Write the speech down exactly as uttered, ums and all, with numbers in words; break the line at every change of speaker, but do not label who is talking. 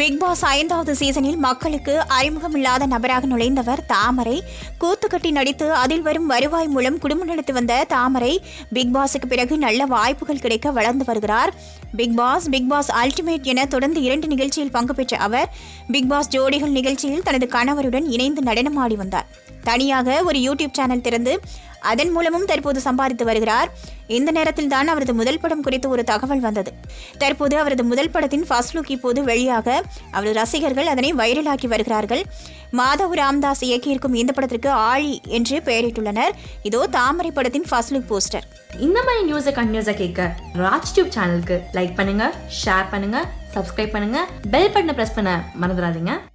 Big pass ஐந்தாவது சீசனில் மக்களுக்கு அறிமுகமில்லாத நபராக நுழைந்தவர் தாமரை. கூத்துக்கட்டி நடித்து அதில் வரும் வருவாய் மூலம் குடும்பம் நடத்தி வந்த தாமரை பிக் பாஸுக்கு பிறகு நல்ல வாய்ப்புகள் கிடைக்க வளர்ந்து வருகிறார். Big boss, big boss ultimate என தொடர்ந்து இரண்டு நிகழ்ச்சியில் பங்கு பெற்ற அவர் பிக் பாஸ் ஜோடிகள் நிகழ்ச்சியில் தனது கணவருடன் இணைந்து நடனமாடி வந்தார். தனியாக ஒரு யூடியூப் சேனல் திறந்து அதன் மூலமும் தற்போது சம்பாதித்து வருகிறார். இந்த நேரத்தில் தான் அவரது முதல் படம் குறித்து ஒரு தகவல் வந்தது. தற்போது அவரது முதல் படத்தின் ஃபர்ஸ்ட் லுக் இப்போது வெளியாக அவரது ரசிகர்கள் அதனை வைரலாக்கி வருகிறார்கள். மாதவ் ராம்தாஸ் இயக்கியிருக்கும் இந்த படத்திற்கு ஆழி என்று பெயரிட்டுள்ளனர். இதோ தாமரை படத்தின் ஃபர்ஸ்ட் லுக் போஸ்டர்.
இந்த மாதிரி நியூஸை கண்டினியூஸாக கேட்க ராஜ் டியூப் சேனலுக்கு லைக் பண்ணுங்க, ஷேர் பண்ணுங்க, சப்ஸ்கிரைப் பண்ணுங்க, பெல் பட்டனை பிரஸ் பண்ண மறந்துடாதீங்க.